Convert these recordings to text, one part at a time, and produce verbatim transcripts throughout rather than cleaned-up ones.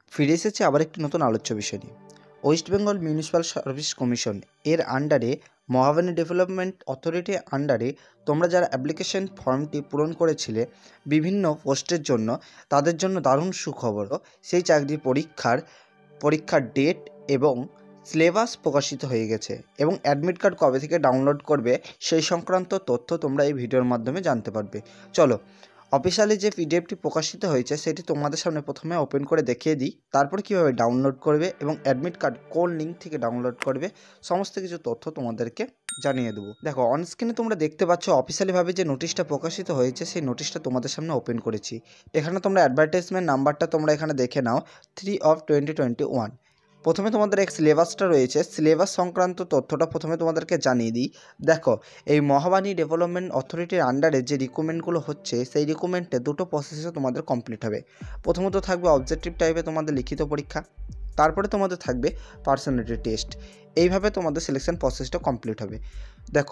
ফিরে এসেছে আবার একটি নতুন আলোচ্য বিষয় নিয়ে। West Bengal municipal service commission এর আন্ডারে মহাবানী ডেভেলপমেন্ট অথরিটির আন্ডারে তোমরা যারা অ্যাপ্লিকেশন ফর্মটি পূরণ করেছিলে বিভিন্ন পোস্টের জন্য, তাদের জন্য দারুণ সুখবর। সেই চাকরির পরীক্ষার পরীক্ষার ডেট এবং সিলেবাস প্রকাশিত হয়ে গেছে এবং অ্যাডমিট কার্ড কবে থেকে ডাউনলোড করবে সেই সংক্রান্ত তথ্য তোমরা এই ভিডিওর মাধ্যমে জানতে পারবে। চলো, অফিসিয়ালি যে পিডিএফটি প্রকাশিত হয়েছে সেটি তোমাদের সামনে প্রথমে ওপেন করে দেখিয়ে দিই, তারপর কীভাবে ডাউনলোড করবে এবং অ্যাডমিট কার্ড কোন লিঙ্ক থেকে ডাউনলোড করবে সমস্ত কিছু তথ্য তোমাদেরকে জানিয়ে দেবো। দেখো, অন স্ক্রিনে তোমরা দেখতে পাচ্ছ অফিসিয়ালিভাবে যে নোটিশটা প্রকাশিত হয়েছে সেই নোটিশটা তোমাদের সামনে ওপেন করেছি। এখানে তোমরা অ্যাডভার্টাইজমেন্ট নাম্বারটা তোমরা এখানে দেখে নাও, three of twenty twenty one. প্রথমে তোমাদের এক সিলেবাসটা রয়েছে, সিলেবাস সংক্রান্ত তথ্যটা প্রথমে তোমাদেরকে জানিয়ে দিই। দেখো, এই মহাবানী ডেভেলপমেন্ট অথরিটির আন্ডারে যে রিক্রুটমেন্টগুলো হচ্ছে সেই রিক্রুটমেন্টে দুটো প্রসেসে তোমাদের কমপ্লিট হবে। প্রথমত থাকবে অবজেক্টিভ টাইপে তোমাদের লিখিত পরীক্ষা, তারপরে তোমাদের থাকবে পার্সোনালিটি টেস্ট। এইভাবে তোমাদের সিলেকশন প্রসেসটা কমপ্লিট হবে। দেখো,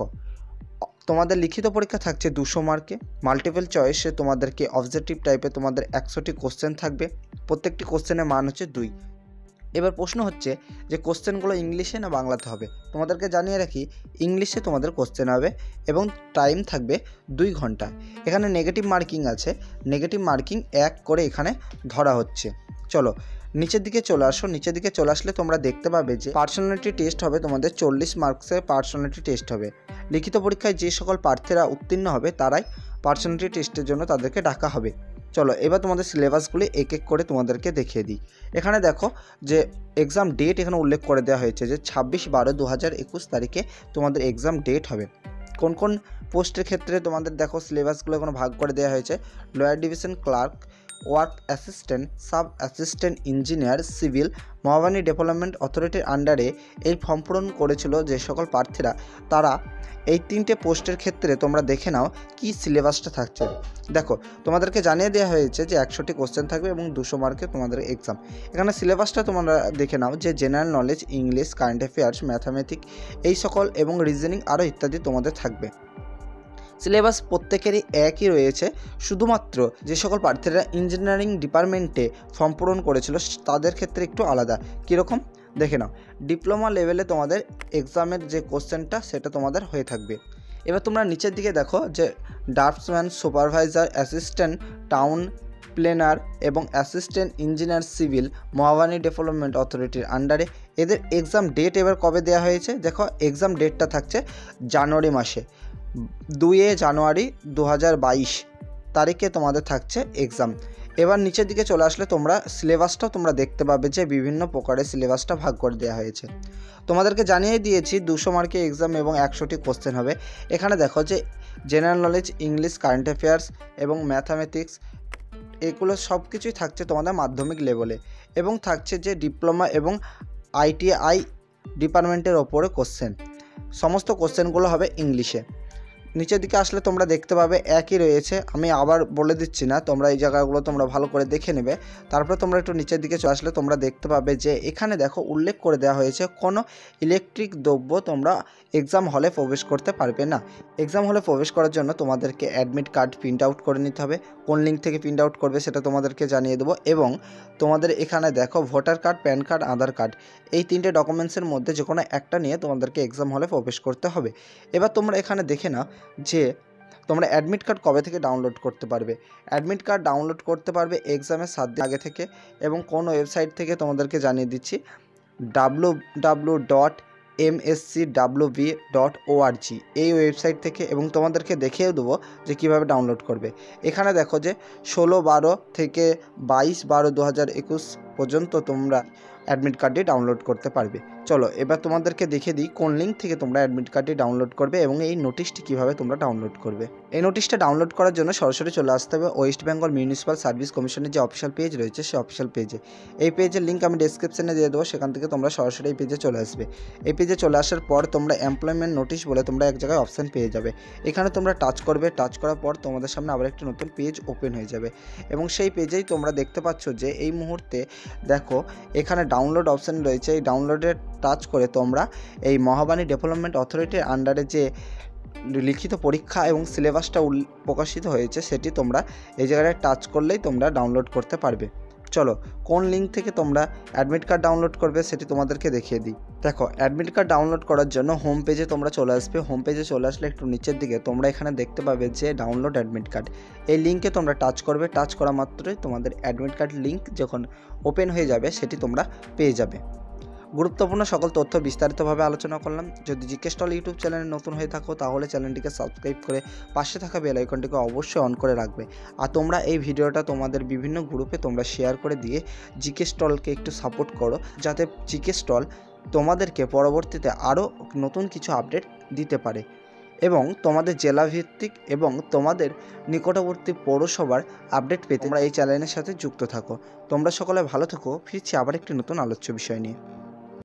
তোমাদের লিখিত পরীক্ষা থাকছে দুশো মার্কে, মাল্টিপল চয়েসে তোমাদেরকে অবজেক্টিভ টাইপে তোমাদের একশোটি কোশ্চেন থাকবে, প্রত্যেকটি কোশ্চেনের মান হচ্ছে দুই। এবার প্রশ্ন হচ্ছে যে কোশ্চেনগুলো ইংলিশে না বাংলাতে হবে। তোমাদেরকে জানিয়ে রাখি, ইংলিশে তোমাদের কোশ্চেন হবে এবং টাইম থাকবে দুই ঘন্টা। এখানে নেগেটিভ মার্কিং আছে, নেগেটিভ মার্কিং এক করে এখানে ধরা হচ্ছে। চলো নিচের দিকে চলে আসো। নিচের দিকে চলে আসলে তোমরা দেখতে পাবে যে পার্সোনালিটি টেস্ট হবে, তোমাদের চল্লিশ মার্কসের পার্সোনালিটি টেস্ট হবে। লিখিত পরীক্ষায় যে সকল প্রার্থীরা উত্তীর্ণ হবে তারাই পার্সোনালিটি টেস্টের জন্য তাদেরকে ডাকা হবে। চলো এবার তোমাদের সিলেবাসগুলি এক এক করে তোমাদেরকে দেখিয়ে দিই। এখানে দেখো যে এক্সাম ডেট এখানে উল্লেখ করে দেওয়া হয়েছে যে ছাব্বিশ বারো দু হাজার একুশ তারিখে তোমাদের এক্সাম ডেট হবে। কোন কোন পোস্টের ক্ষেত্রে তোমাদের দেখো সিলেবাসগুলো এখানে ভাগ করে দেওয়া হয়েছে। Lower division clerk, work assistant, sub assistant engineer, civil. মহাবানী ডেভেলপমেন্ট অথরিটির আন্ডারে এই ফর্ম পূরণ করেছিল যে সকল প্রার্থীরা, তারা এই তিনটে পোস্টের ক্ষেত্রে তোমরা দেখে নাও কি সিলেবাসটা থাকছে। দেখো, তোমাদেরকে জানিয়ে দেওয়া হয়েছে যে একশোটি কোশ্চেন থাকবে এবং দুশো মার্কে তোমাদের এক্সাম। এখানে সিলেবাসটা তোমরা দেখে নাও যে general knowledge, English, current affairs, mathematic এই সকল এবং রিজনিং আরও ইত্যাদি তোমাদের থাকবে। সিলেবাস প্রত্যেকেরই একই রয়েছে, শুধুমাত্র যে সকল প্রার্থীরা ইঞ্জিনিয়ারিং ডিপার্টমেন্টে ফর্ম পূরণ করেছিল তাদের ক্ষেত্রে একটু আলাদা। কীরকম দেখে নাও, ডিপ্লোমা লেভেলে তোমাদের এক্সামের যে কোশ্চেনটা সেটা তোমাদের হয়ে থাকবে। এবার তোমরা নিচের দিকে দেখো যে draftsman, supervisor, assistant town planner এবং অ্যাসিস্ট্যান্ট ইঞ্জিনিয়ার সিভিল মহাবানী ডেভেলপমেন্ট অথরিটির আন্ডারে এদের এক্সাম ডেট এবার কবে দেওয়া হয়েছে। দেখো, এক্সাম ডেটটা থাকছে জানুয়ারি মাসে, দুই জানুয়ারি দু হাজার বাইশ তারিখে তোমাদের থাকছে এক্সাম। এবার নিচের দিকে চলে আসলে তোমরা সিলেবাসটাও তোমরা দেখতে পাবে যে বিভিন্ন প্রকারের সিলেবাসটা ভাগ করে দেওয়া হয়েছে। তোমাদেরকে জানিয়ে দিয়েছি দুশো মার্কের এক্সাম এবং একশোটি কোশ্চেন হবে। এখানে দেখো যে general knowledge, English, current affairs এবং ম্যাথামেটিক্স এগুলো সব কিছুই থাকছে তোমাদের মাধ্যমিক লেভেলে এবং থাকছে যে ডিপ্লোমা এবং আইটিআই ডিপার্টমেন্টের ওপরে কোশ্চেন। সমস্ত কোশ্চেনগুলো হবে ইংলিশে। নিচের দিকে আসলে তোমরা দেখতে পাবে একই রয়েছে, আমি আবার বলে দিচ্ছি না, তোমরা এই জায়গাগুলো তোমরা ভালো করে দেখে নেবে। তারপর তোমরা একটু নিচের দিকে চলে আসলে তোমরা দেখতে পাবে যে এখানে দেখো উল্লেখ করে দেওয়া হয়েছে কোনো ইলেকট্রিক দ্রব্য তোমরা এক্সাম হলে প্রবেশ করতে পারবে না। এক্সাম হলে প্রবেশ করার জন্য তোমাদেরকে অ্যাডমিট কার্ড প্রিন্ট আউট করে নিতে হবে। কোন লিঙ্ক থেকে প্রিন্ট আউট করবে সেটা তোমাদেরকে জানিয়ে দেবো। এবং তোমাদের এখানে দেখো voter card, pan card, Aadhaar card এই তিনটে ডকুমেন্টসের মধ্যে যে কোনো একটা নিয়ে তোমাদেরকে এক্সাম হলে প্রবেশ করতে হবে। এবার তোমরা এখানে দেখে নাও যে তোমরা অ্যাডমিট কার্ড কবে থেকে ডাউনলোড করতে পারবে। অ্যাডমিট কার্ড ডাউনলোড করতে পারবে এক্সামের সাত দিন আগে থেকে এবং কোন ওয়েবসাইট থেকে তোমাদেরকে জানিয়ে দিচ্ছি, W W dot M S C W B dot O R G এই ওয়েবসাইট থেকে, এবং তোমাদেরকে দেখিয়ে দেবো যে কীভাবে ডাউনলোড করবে। এখানে দেখো যে ষোলো বারো থেকে বাইশ বারো দু হাজার একুশ পর্যন্ত তোমরা অ্যাডমিট কার্ডটি ডাউনলোড করতে পারবে। চলো এবার তোমাদেরকে দেখিয়ে দিই কোন লিঙ্ক থেকে তোমরা অ্যাডমিট কার্ডটি ডাউনলোড করবে এবং এই নোটিশটি কীভাবে তোমরা ডাউনলোড করবে। এই নোটিশটা ডাউনলোড করার জন্য সরাসরি চলে আসতে হবে ওয়েস্ট বেঙ্গল মিউনিসিপ্যাল সার্ভিস কমিশনের যে অফিসিয়াল পেজ রয়েছে সেই অফিসিয়াল পেজে। এই পেজের লিঙ্ক আমি ডেসক্রিপশনে দিয়ে দেবো, সেখান থেকে তোমরা সরাসরি এই পেজে চলে আসবে। এই পেজে চলে আসার পর তোমরা এমপ্লয়মেন্ট নোটিশ বলে তোমরা এক জায়গায় অপশান পেয়ে যাবে। এখানে তোমরা টাচ করবে, টাচ করার পর তোমাদের সামনে আবার একটি নতুন পেজ ওপেন হয়ে যাবে এবং সেই পেজেই তোমরা দেখতে পাচ্ছ যে এই মুহূর্তে দেখো এখানে ডাউনলোড অপশান রয়েছে। এই ডাউনলোডে টাচ করে তোমরা এই মহাবানী ডেভেলপমেন্ট অথরিটির আন্ডারে যে লিখিত পরীক্ষা এবং সিলেবাসটা প্রকাশিত হয়েছে সেটি তোমরা এই জায়গায় টাচ করলেই তোমরা ডাউনলোড করতে পারবে। চলো কোন লিঙ্ক থেকে তোমরা অ্যাডমিট কার্ড ডাউনলোড করবে সেটি তোমাদেরকে দেখিয়ে দিই। দেখো, অ্যাডমিট কার্ড ডাউনলোড করার জন্য হোম পেজে তোমরা চলে আসবে। হোম পেজে চলে আসলে একটু নিচের দিকে তোমরা এখানে দেখতে পাবে যে ডাউনলোড অ্যাডমিট কার্ড, এই লিঙ্কে তোমরা টাচ করবে। টাচ করা মাত্রই তোমাদের অ্যাডমিট কার্ড লিঙ্ক যখন ওপেন হয়ে যাবে সেটি তোমরা পেয়ে যাবে। গুরুত্বপূর্ণ সকল তথ্য বিস্তারিতভাবে আলোচনা করলাম। যদি জিকে স্টল ইউটিউব চ্যানেলে নতুন হয়ে থাকো তাহলে চ্যানেলটিকে সাবস্ক্রাইব করে পাশে থাকা বেল আইকনটিকে অবশ্যই অন করে রাখবে। আর তোমরা এই ভিডিওটা তোমাদের বিভিন্ন গ্রুপে তোমরা শেয়ার করে দিয়ে জিকে স্টলকে একটু সাপোর্ট করো, যাতে জিকে স্টল তোমাদেরকে পরবর্তীতে আরও নতুন কিছু আপডেট দিতে পারে এবং তোমাদের জেলাভিত্তিক এবং তোমাদের নিকটবর্তী পৌরসভার আপডেট পেতে তোমরা এই চ্যানেলের সাথে যুক্ত থাকো। তোমরা সকলে ভালো থেকো। ফিরছি আবার একটি নতুন আলোচ্য বিষয় নিয়ে।